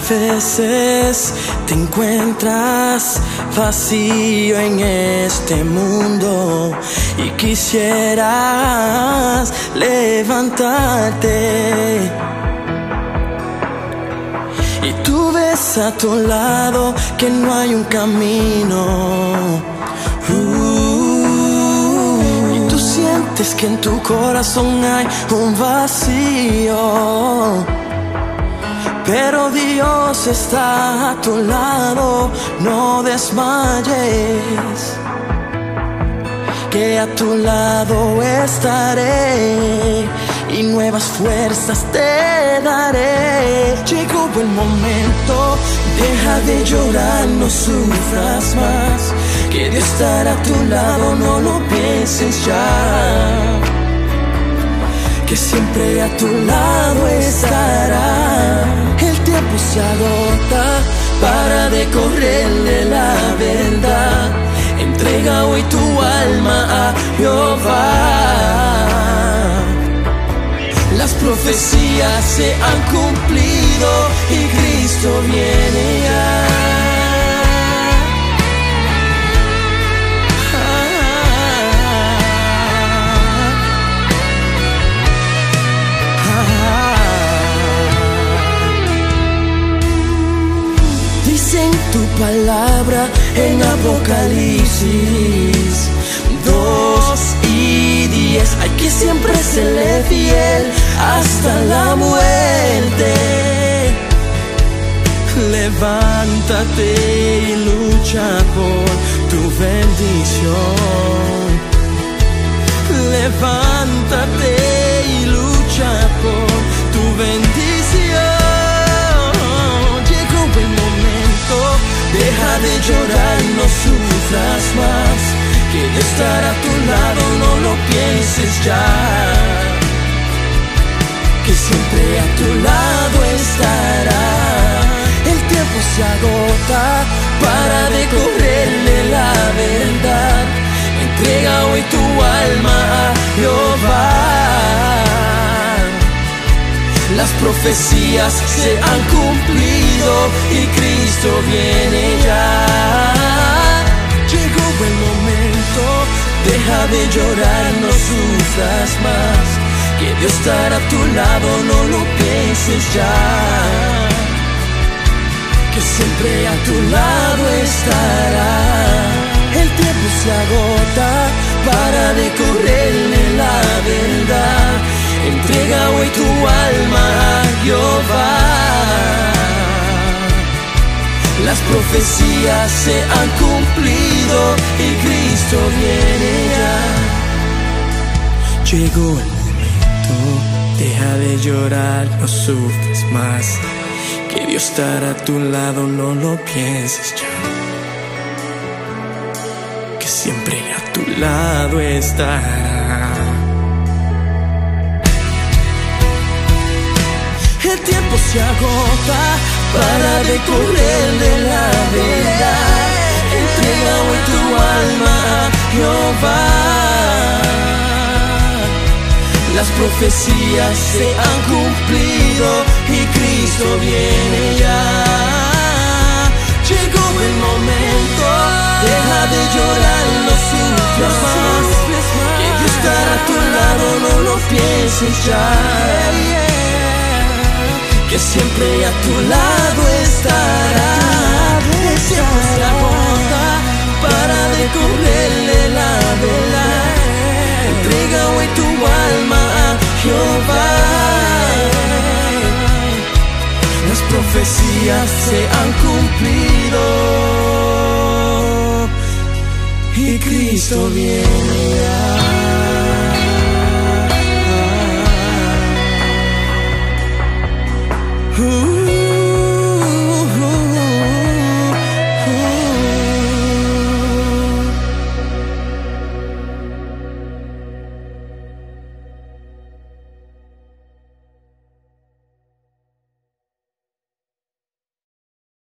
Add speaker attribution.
Speaker 1: veces te encuentras vacío en este mundo y quisieras levantarte, y tú ves a tu lado que no hay un camino, y tú sientes que en tu corazón hay un vacío. Pero Dios está a tu lado, no desmayes, que a tu lado estaré y nuevas fuerzas te daré. Llegó el momento, deja de llorar, no sufras más, que Dios estará a tu lado, no lo pienses ya, que siempre a tu lado estará. El tiempo se agota, para de correrle la verdad. Entrega hoy tu alma a Jehová. Las profecías se han cumplido y Cristo viene ya. Dice en tu palabra en Apocalipsis 2:10, hay que siempre serle fiel hasta la muerte. Levántate y lucha por tu bendición. Levántate y lucha por tu bendición. Deja de llorar, no sufras más, que Dios estará a tu lado, no lo pienses ya, que siempre a tu lado estará. El tiempo se agota, para de correrle la verdad. Entrega hoy tu alma a Jehová. Las profecías se han cumplido y Cristo viene ya. Llegó el momento, deja de llorar, no sufras más, que Dios estará a tu lado, no lo pienses ya, que siempre a tu lado estará. El tiempo se agota, para de correrle la verdad. Entrega hoy tu alma a Jehová. Las profecías se han cumplido y Cristo viene ya. Llegó el momento, deja de llorar, no sufres más, que Dios estará a tu lado, no lo pienses ya, que siempre a tu lado estará. El tiempo se agota, para de correrle la verdad. Entrega hoy tu alma a Jehová. Las profecías se han cumplido y Cristo viene ya. Llegó el momento, deja de llorar, no sufras más, que Dios estará a tu lado, no lo pienses ya, que siempre a tu lado estará. El tiempo se agota, para de correrle la verdad. Entrega hoy tu alma a Jehová. Las profecías se han cumplido y Cristo viene ya.